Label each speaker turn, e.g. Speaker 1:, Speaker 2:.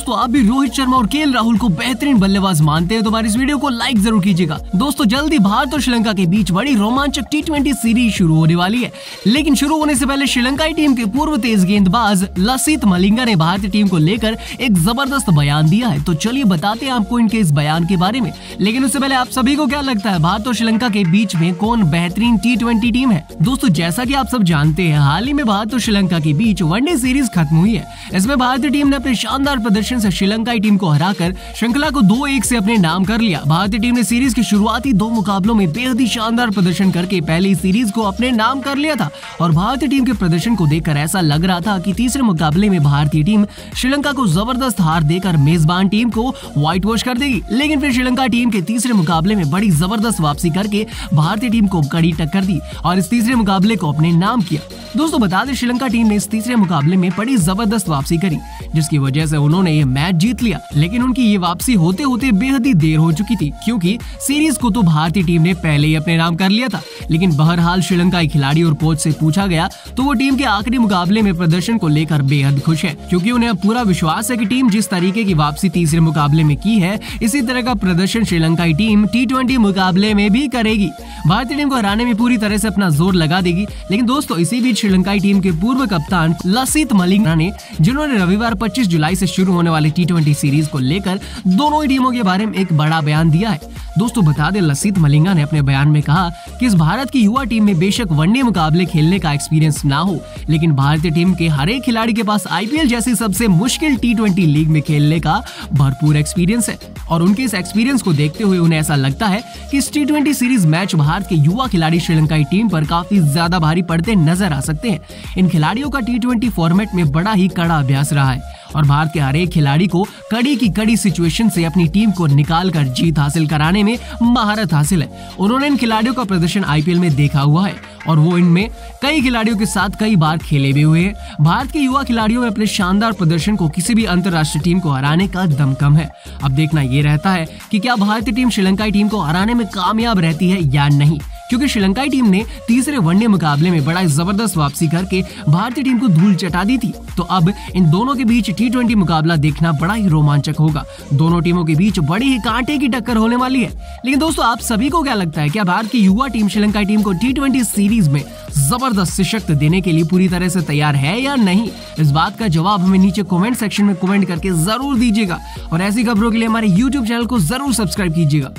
Speaker 1: दोस्तों आप भी रोहित शर्मा और केएल राहुल को बेहतरीन बल्लेबाज मानते हैं तो हमारी इस वीडियो को लाइक जरूर कीजिएगा। दोस्तों जल्दी भारत और श्रीलंका के बीच बड़ी रोमांचक टी20 सीरीज शुरू होने वाली है, लेकिन शुरू होने से पहले श्रीलंकाई टीम के पूर्व तेज गेंदबाज लसित मलिंगा ने भारतीय टीम को लेकर एक जबरदस्त बयान दिया है। तो चलिए बताते हैं आपको इनके इस बयान के बारे में, लेकिन उससे पहले आप सभी को क्या लगता है भारत और श्रीलंका के बीच में कौन बेहतरीन टी20 टीम है? दोस्तों जैसा कि आप सब जानते हैं हाल ही में भारत और श्रीलंका के बीच वनडे सीरीज खत्म हुई है। इसमें भारतीय टीम ने अपने शानदार प्रदर्शन से श्रीलंकाई टीम को हराकर श्रृंखला को 2-1 से अपने नाम कर लिया। भारतीय टीम ने सीरीज के शुरुआती 2 मुकाबलों में बेहद ही शानदार प्रदर्शन करके पहली सीरीज को अपने नाम कर लिया था और भारतीय टीम के प्रदर्शन को देखकर ऐसा लग रहा था कि तीसरे मुकाबले में भारतीय टीम श्रीलंका को जबरदस्त हार देकर मेजबान टीम को व्हाइट वॉश कर देगी। लेकिन फिर श्रीलंका टीम के तीसरे मुकाबले में बड़ी जबरदस्त वापसी करके भारतीय टीम को कड़ी टक्कर दी और इस तीसरे मुकाबले को अपने नाम किया। दोस्तों बता दें श्रीलंका टीम ने इस तीसरे मुकाबले में बड़ी जबरदस्त वापसी करी जिसकी वजह से उन्होंने ये मैच जीत लिया, लेकिन उनकी ये वापसी होते होते बेहद ही देर हो चुकी थी क्योंकि सीरीज को तो भारतीय टीम ने पहले ही अपने नाम कर लिया था। लेकिन बहरहाल श्रीलंकाई खिलाड़ी और कोच से पूछा गया तो वो टीम के आखिरी मुकाबले में प्रदर्शन को लेकर बेहद खुश है क्योंकि उन्हें अब पूरा विश्वास है कि टीम जिस तरीके की वापसी तीसरे मुकाबले में की है इसी तरह का प्रदर्शन श्रीलंकाई टीम टी20 मुकाबले में भी करेगी। भारतीय टीम को हराने में पूरी तरह से अपना जोर लगा देगी। लेकिन दोस्तों इसी बीच श्रीलंकाई टीम के पूर्व कप्तान लसित मलिंगा ने, जिन्होंने रविवार 25 जुलाई से शुरू होने वाली टी20 सीरीज को लेकर दोनों ही टीमों के बारे में एक बड़ा बयान दिया है। दोस्तों बता दें लसित मलिंगा ने अपने बयान में कहा कि इस भारत की युवा टीम में बेशक वनडे मुकाबले खेलने का एक्सपीरियंस ना हो, लेकिन भारतीय टीम के हर एक खिलाड़ी के पास आईपीएल जैसी सबसे मुश्किल टी20 लीग में खेलने का भरपूर एक्सपीरियंस है और उनके इस एक्सपीरियंस को देखते हुए उन्हें ऐसा लगता है कि इस टी20 सीरीज मैच भारत के युवा खिलाड़ी श्रीलंकाई टीम पर काफी ज्यादा भारी पड़ते नजर आ सकते हैं। इन खिलाड़ियों का टी20 फॉर्मेट में बड़ा ही कड़ा अभ्यास रहा है और भारत के हर एक खिलाड़ी को कड़ी की कड़ी सिचुएशन से अपनी टीम को निकालकर जीत हासिल कराने में महारत हासिल है। उन्होंने इन खिलाड़ियों का प्रदर्शन आईपीएल में देखा हुआ है और वो इनमें कई खिलाड़ियों के साथ कई बार खेले भी हुए हैं। भारत के युवा खिलाड़ियों में अपने शानदार प्रदर्शन को किसी भी अंतर्राष्ट्रीय टीम को हराने का दम कम है। अब देखना ये रहता है कि क्या भारतीय टीम श्रीलंकाई टीम को हराने में कामयाब रहती है या नहीं, क्योंकि श्रीलंकाई टीम ने तीसरे वनडे मुकाबले में बड़ा जबरदस्त वापसी करके भारतीय टीम को धूल चटा दी थी। तो अब इन दोनों के बीच टी20 मुकाबला देखना बड़ा ही रोमांचक होगा। दोनों टीमों के बीच बड़ी ही कांटे की टक्कर होने वाली है। लेकिन दोस्तों आप सभी को क्या लगता है, क्या भारत की युवा टीम श्रीलंकाई टीम को टी20 सीरीज में जबरदस्त सशक्त देने के लिए पूरी तरह से तैयार है या नहीं? इस बात का जवाब हमें नीचे कमेंट सेक्शन में कमेंट करके जरूर दीजिएगा और ऐसी खबरों के लिए हमारे YouTube चैनल को जरूर सब्सक्राइब कीजिएगा।